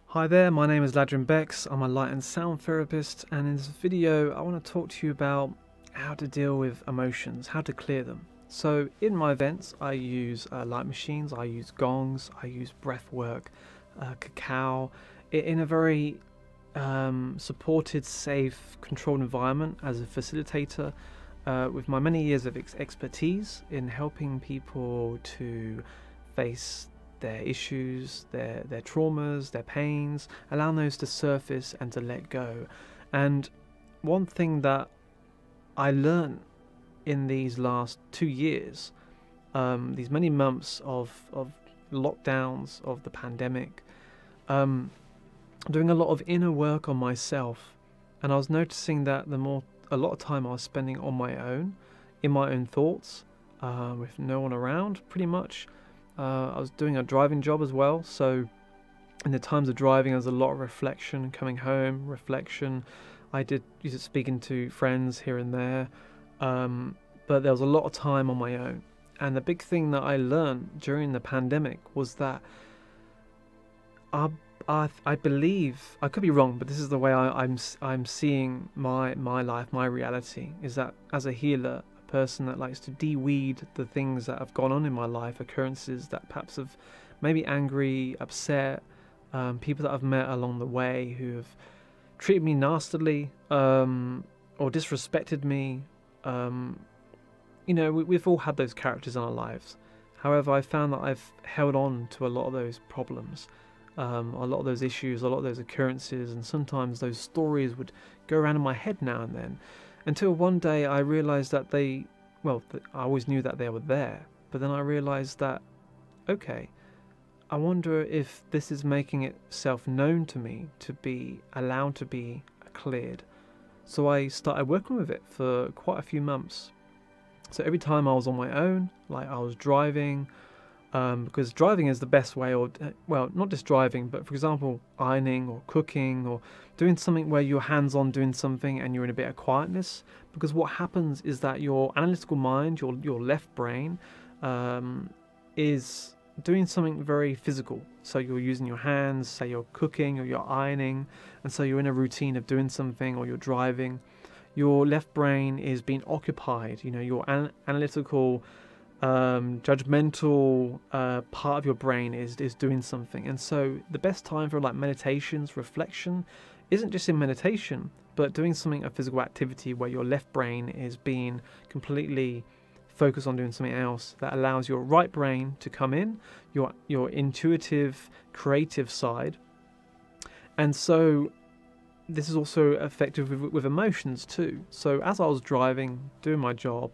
Hi there, my name is Ladrhyn Bexx. I'm a light and sound therapist, and in this video I want to talk to you about how to deal with emotions, how to clear them. So in my events I use light machines, I use gongs, I use breath work, cacao, in a very supported, safe, controlled environment as a facilitator with my many years of expertise in helping people to face their issues, their traumas, their pains, allowing those to surface and to let go. And one thing that I learned in these last 2 years, these many months of lockdowns, of the pandemic, doing a lot of inner work on myself, and I was noticing that a lot of time I was spending on my own, in my own thoughts, with no one around, pretty much. I was doing a driving job as well, so in the times of driving there was a lot of reflection, coming home, reflection. I did speaking to friends here and there, but there was a lot of time on my own. And the big thing that I learned during the pandemic was that I believe, I could be wrong, but this is the way I'm seeing my life, my reality, is that as a healer, person that likes to de-weed the things that have gone on in my life, occurrences that perhaps have made me angry, upset, people that I've met along the way who have treated me nastily or disrespected me. You know, we've all had those characters in our lives. However, I found that I've held on to a lot of those problems, a lot of those issues, a lot of those occurrences, and sometimes those stories would go around in my head now and then. Until one day I realised that I always knew that they were there, but then I realised that, okay, I wonder if this is making itself known to me to be allowed to be cleared. So I started working with it for quite a few months. So every time I was on my own, like I was driving, because driving is the best way, or well, not just driving, but for example ironing or cooking or doing something where you're hands-on doing something and you're in a bit of quietness, because what happens is that your analytical mind, your left brain, is doing something very physical. So you're using your hands, say you're cooking or you're ironing, and so you're in a routine of doing something, or you're driving. Your left brain is being occupied, you know, your analytical judgmental part of your brain is doing something. And so the best time for like meditations, reflection, isn't just in meditation, but doing something, a physical activity where your left brain is being completely focused on doing something else that allows your right brain to come in, your intuitive, creative side. And so this is also effective with emotions too. So as I was driving, doing my job,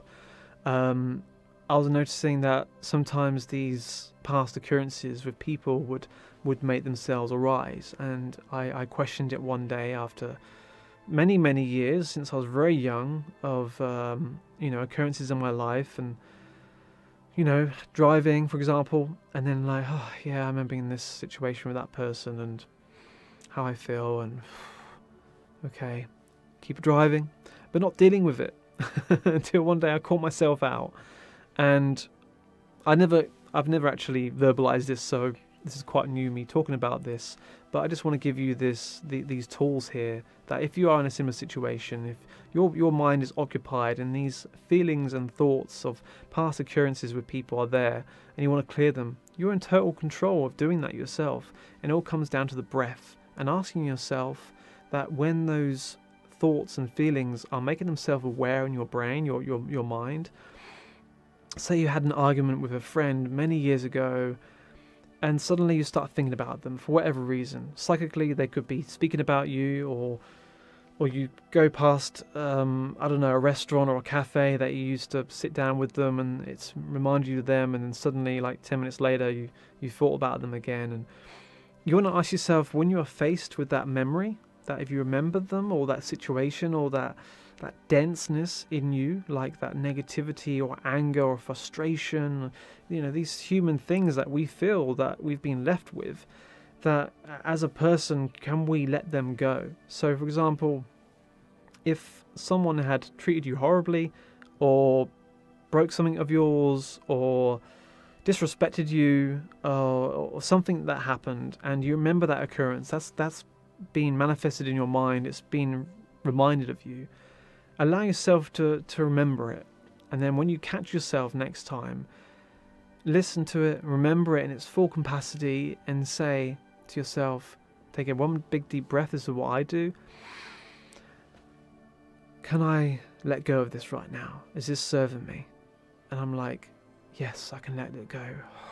I was noticing that sometimes these past occurrences with people would make themselves arise, and I questioned it one day after many years, since I was very young, of you know, occurrences in my life, and you know, driving for example, and then like, oh yeah, I remember in this situation with that person and how I feel, and okay, keep driving, but not dealing with it until one day I caught myself out. And I've never actually verbalized this, so this is quite new, me talking about this, but I just want to give you these tools here, that if you are in a similar situation, if your mind is occupied and these feelings and thoughts of past occurrences with people are there and you want to clear them, you're in total control of doing that yourself. And it all comes down to the breath and asking yourself that when those thoughts and feelings are making themselves aware in your brain, your mind. Say you had an argument with a friend many years ago, and suddenly you start thinking about them for whatever reason. Psychically, they could be speaking about you, or you go past, I don't know, a restaurant or a cafe that you used to sit down with them, and it's reminded you of them, and then suddenly, like 10 minutes later, you thought about them again. And you want to ask yourself, when you are faced with that memory, that if you remember them, or that situation, or that denseness in you, like that negativity or anger or frustration, you know, these human things that we feel that we've been left with, that as a person, can we let them go? So for example, if someone had treated you horribly, or broke something of yours, or disrespected you, or something that happened, and you remember that occurrence, that's been manifested in your mind, it's been reminded of you. Allow yourself to remember it, and then when you catch yourself next time, listen to it, remember it in its full capacity, and say to yourself, take one big deep breath. This is what I do. Can I let go of this right now? Is this serving me? And I'm like, yes, I can let it go.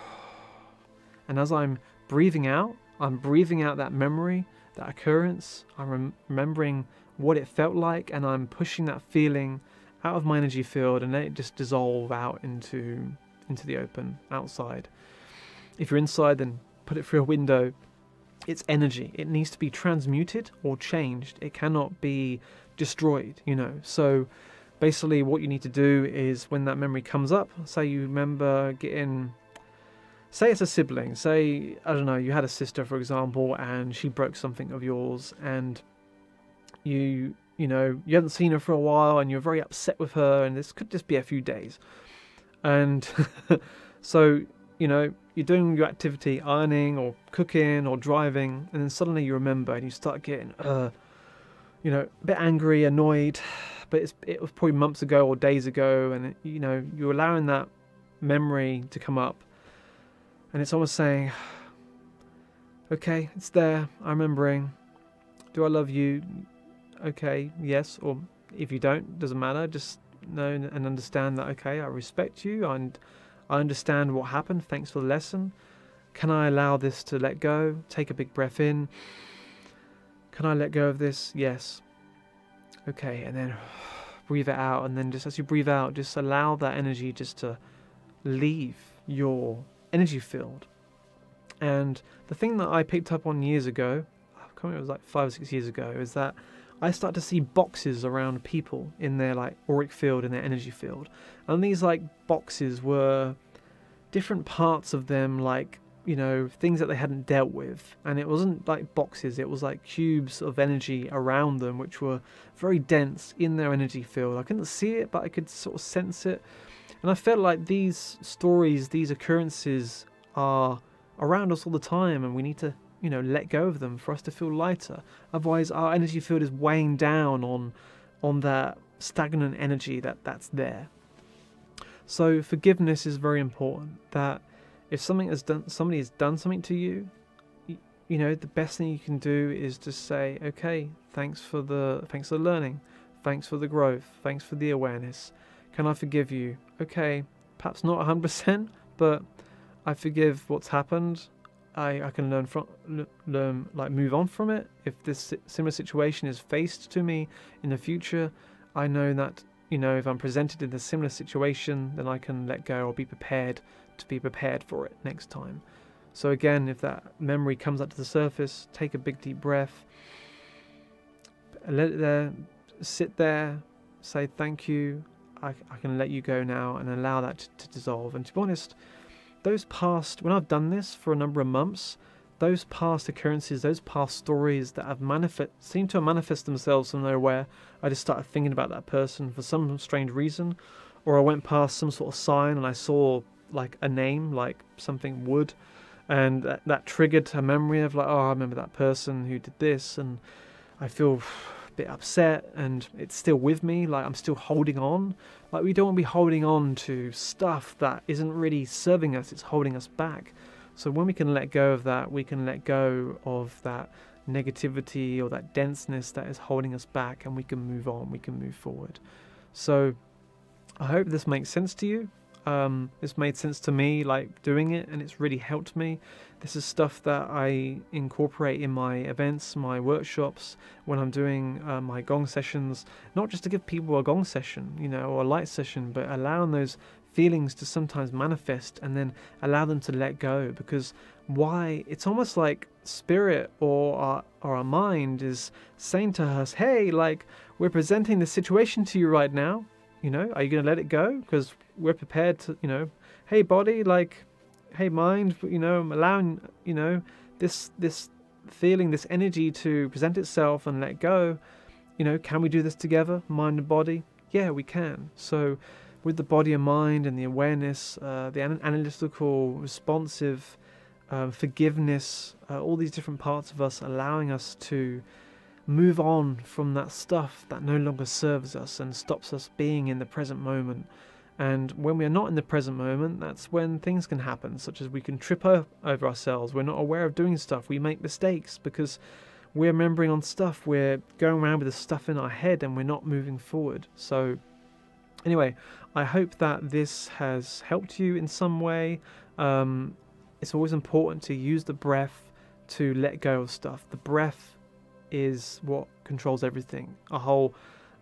And as I'm breathing out that memory, that occurrence. I'm remembering what it felt like, and I'm pushing that feeling out of my energy field and let it just dissolve out into the open outside. If you're inside, then put it through a window. It's energy. It needs to be transmuted or changed. It cannot be destroyed, you know. So basically what you need to do is, when that memory comes up, say you remember getting, say it's a sibling, say, I don't know, you had a sister, for example, and she broke something of yours, and you know, you haven't seen her for a while, and you're very upset with her, and this could just be a few days. And so, you know, you're doing your activity, ironing or cooking or driving, and then suddenly you remember and you start getting, you know, a bit angry, annoyed, but it was probably months ago or days ago, and, you know, you're allowing that memory to come up, and it's almost saying, okay, it's there, I'm remembering. Do I love you? Okay, yes, or if you don't, doesn't matter, just know and understand that, okay, I respect you, and I understand what happened, thanks for the lesson. Can I allow this to let go? Take a big breath in. Can I let go of this? Yes. Okay, and then breathe it out, and then just as you breathe out, just allow that energy just to leave your energy field. And the thing that I picked up on years ago, I can't remember, it was like 5 or 6 years ago, is that I start to see boxes around people in their like auric field, in their energy field. And these like boxes were different parts of them, like, you know, things that they hadn't dealt with. And it wasn't like boxes, it was like cubes of energy around them, which were very dense in their energy field. I couldn't see it, but I could sort of sense it. And I felt like these stories, these occurrences are around us all the time, and we need to, you know, let go of them for us to feel lighter. Otherwise our energy field is weighing down on that stagnant energy that's there. So forgiveness is very important. That if somebody has done something to you, you know, the best thing you can do is just say, okay, thanks for the learning, thanks for the growth, thanks for the awareness. Can I forgive you? Okay, perhaps not 100%, but I forgive what's happened. I can learn, like, move on from it. If this similar situation is faced to me in the future, I know that, you know, if I'm presented in a similar situation, then I can let go or be prepared for it next time. So again, if that memory comes up to the surface, take a big deep breath, let it there, sit there, say thank you, I can let you go now, and allow that to dissolve. And to be honest, those past, when I've done this for a number of months, those past occurrences, those past stories that have seem to have manifested themselves from nowhere, I just started thinking about that person for some strange reason, or I went past some sort of sign and I saw like a name, like something wood, and that triggered a memory of like, oh, I remember that person who did this, and I feel a bit upset, and it's still with me, like I'm still holding on. Like, we don't want to be holding on to stuff that isn't really serving us, it's holding us back. So when we can let go of that, we can let go of that negativity or that denseness that is holding us back, and we can move on, we can move forward. So I hope this makes sense to you. It's made sense to me, like, doing it, and it's really helped me. This is stuff that I incorporate in my events, my workshops, when I'm doing my gong sessions, not just to give people a gong session, you know, or a light session, but allowing those feelings to sometimes manifest and then allow them to let go. Because why? It's almost like spirit or our mind is saying to us, hey, like, we're presenting this situation to you right now. You know, are you going to let it go? Because we're prepared to, you know, hey body, like, hey mind, you know, I'm allowing, you know, this feeling, this energy to present itself and let go. You know, can we do this together, mind and body? Yeah, we can. So with the body and mind and the awareness, the analytical, responsive, forgiveness, all these different parts of us allowing us to move on from that stuff that no longer serves us and stops us being in the present moment. And when we are not in the present moment, that's when things can happen, such as we can trip over ourselves. We're not aware of doing stuff. We make mistakes because we're remembering on stuff. We're going around with the stuff in our head and we're not moving forward. So anyway, I hope that this has helped you in some way. It's always important to use the breath to let go of stuff. The breath is what controls everything. Our whole,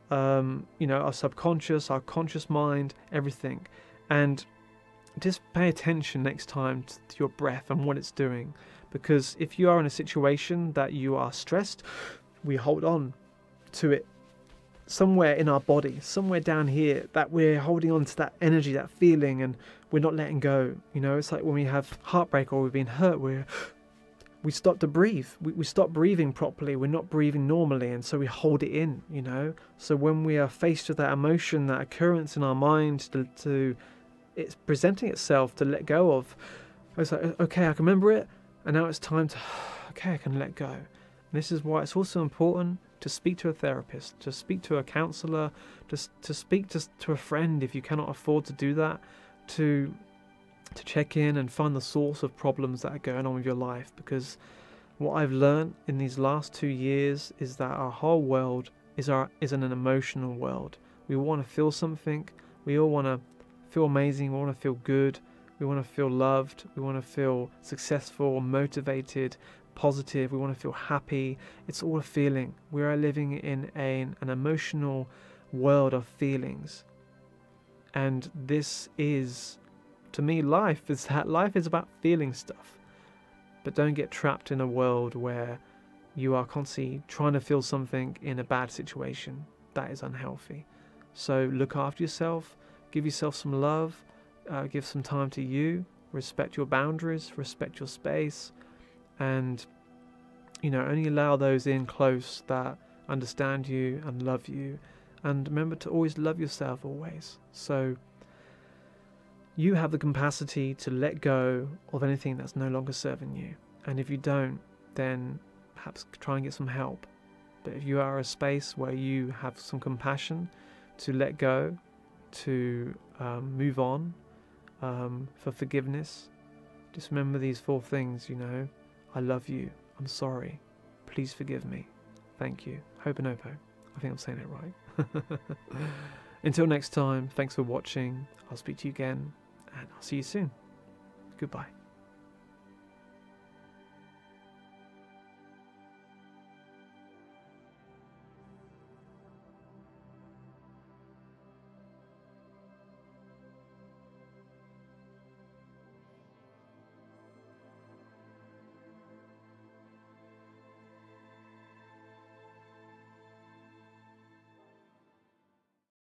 our subconscious, our conscious mind, everything. And just pay attention next time to your breath and what it's doing. Because if you are in a situation that you are stressed, we hold on to it somewhere in our body, somewhere down here, that we're holding on to that energy, that feeling, and we're not letting go. It's like when we have heartbreak or we've been hurt, we stop to breathe. We stop breathing properly. We're not breathing normally, and so we hold it in, So when we are faced with that emotion, that occurrence in our mind, it's presenting itself to let go of. It's like, okay, I can remember it, and now it's time to, okay, I can let go. And this is why it's also important to speak to a therapist, to speak to a counsellor, to speak to a friend if you cannot afford to do that, to check in and find the source of problems that are going on with your life. Because what I've learned in these last 2 years is that our whole world is an emotional world. We all want to feel something. We all want to feel amazing. We want to feel good. We want to feel loved. We want to feel successful, motivated, positive. We want to feel happy. It's all a feeling. We are living in an emotional world of feelings. And this is, to me, life is about feeling stuff. But don't get trapped in a world where you are constantly trying to feel something in a bad situation. That is unhealthy. So look after yourself, give yourself some love, give some time to you, respect your boundaries, respect your space, and only allow those in close that understand you and love you. And remember to always love yourself always. So you have the capacity to let go of anything that's no longer serving you. And if you don't, then perhaps try and get some help. But if you are a space where you have some compassion to let go, to move on, for forgiveness, just remember these 4 things, I love you, I'm sorry, please forgive me, thank you, Ho'oponopo. I think I'm saying it right. Until next time, thanks for watching. I'll speak to you again, and I'll see you soon. Goodbye.